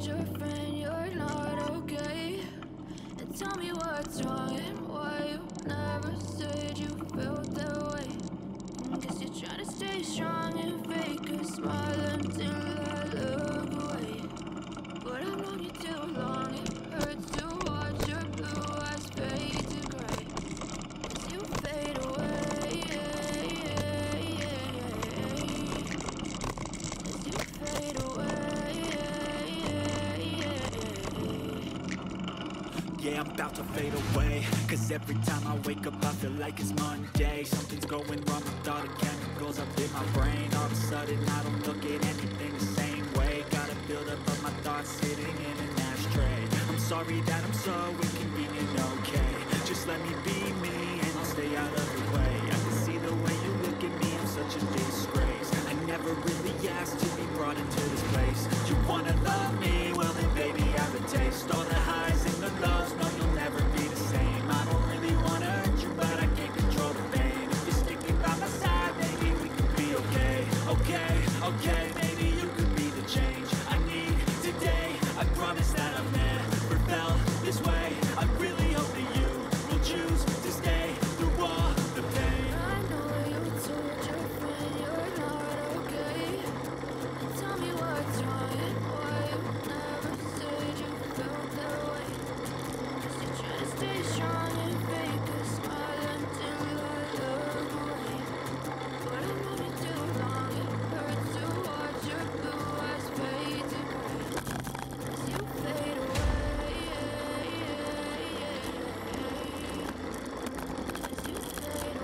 told your friend you're not okay? And tell me what's wrong and why you never said you felt that way. Guess you're trying to stay strong and fake a smile until I look away. But I've known you too long, it hurts to watch your blue eyes fade to gray as you fade away, as you fade away. Yeah, I'm about to fade away, cause every time I wake up I feel like it's Monday. Something's going wrong with all the chemicals up in my brain. All of a sudden I don't look at anything the same way. Gotta build up of my thoughts sitting in an ashtray. I'm sorry that I'm so inconvenient, okay? Just let me be me and I'll stay out of the way. I can see the way you look at me, I'm such a disgrace. I never really asked to be brought into this place. You wanna love me? Well then baby have a taste. All the highs and the lows, no you'll never be the same. I don't really wanna hurt you but I can't control the pain. If you're sticking by my side, maybe we could be okay. Okay, okay, maybe you could be the change I need today. I promise that I've never felt this way. I really hope that you will choose to stay through all the pain. I know you told your friend you're not okay. Tell me what's wrong and why you never said you felt that way. Guess you're trying to stay strong and fake a smile until I look away. But I've known you too long, it hurts to watch your blue eyes fade to gray as you fade away, as you fade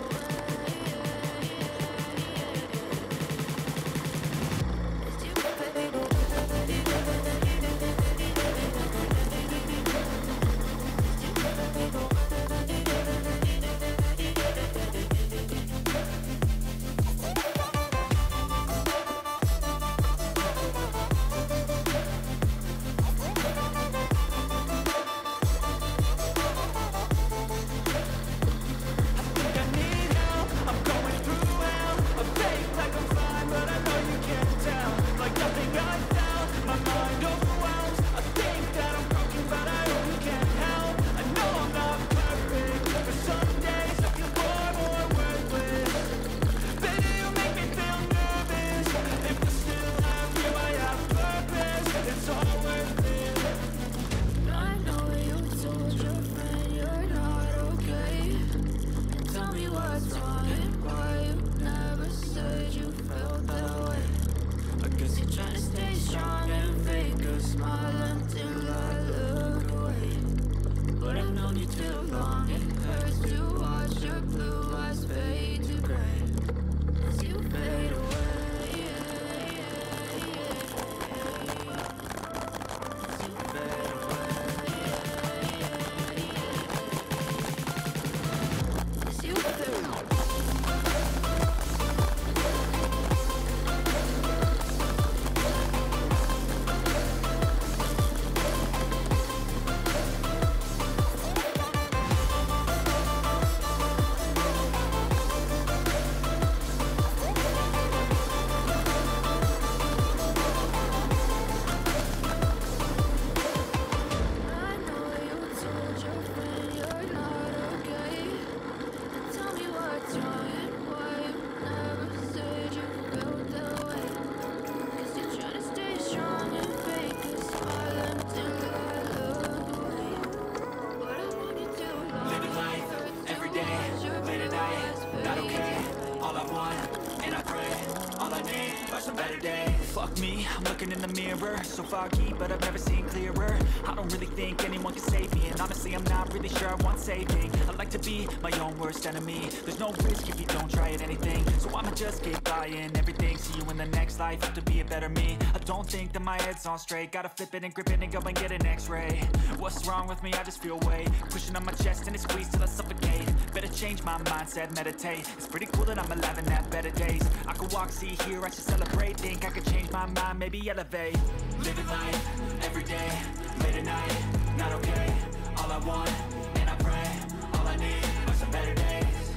Fuck me, I'm looking in the mirror, so foggy, but I've never seen clearer. I don't really think anyone can save me, and honestly I'm not really sure I want saving. I like to be my own worst enemy. There's no risk if you don't try at anything, so I'ma just keep buying everything. See you in the next life, have to be a better me. I don't think that my head's on straight, gotta flip it and grip it and go and get an x-ray. What's wrong with me? I just feel weight pushing on my chest and it squeezes till I suffocate. Better change my mindset, meditate. It's pretty cool that I'm alive and have better days. I could walk, see, hear, I should celebrate. Think I could change my mind, maybe elevate. Living life, every day, late at night, not okay. All I want, and I pray, all I need are some better days.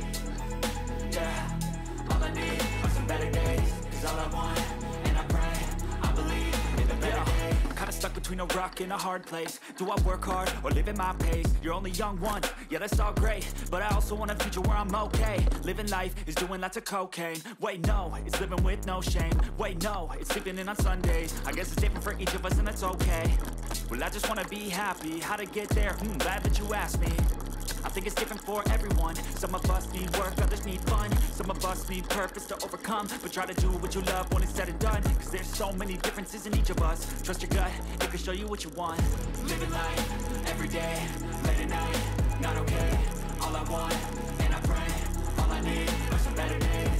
Yeah, all I need are some better days. Cause all I want, and I pray, I believe in the better days. Kinda stuck between between a rock and a hard place. Do I work hard or live at my pace? You're only young once, yeah that's all great, but I also want a future where I'm okay. Living life is doing lots of cocaine. Wait no, it's living with no shame. Wait no, it's sleeping in on Sundays. I guess it's different for each of us and that's okay. Well I just wanna be happy, how to get there? Glad that you asked me. I think it's different for everyone. Some of us need work, others need fun. Some of us need purpose to overcome. But try to do what you love when it's said and done. Cause there's so many differences in each of us. Trust your gut, it can show you what you want. Living life, every day, late at night, not okay. All I want, and I pray, all I need are some better days.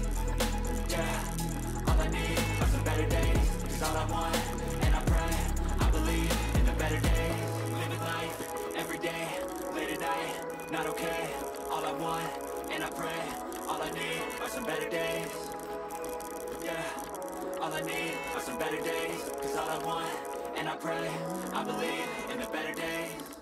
Yeah, all I need are some better days. Cause all I want, and I pray, I believe in the better days. Living life, every day, late at night, not okay. All I want, and I pray, all I need are some better days. Yeah, all I need are some better days. Cause all I want, and I pray, I believe in the better days.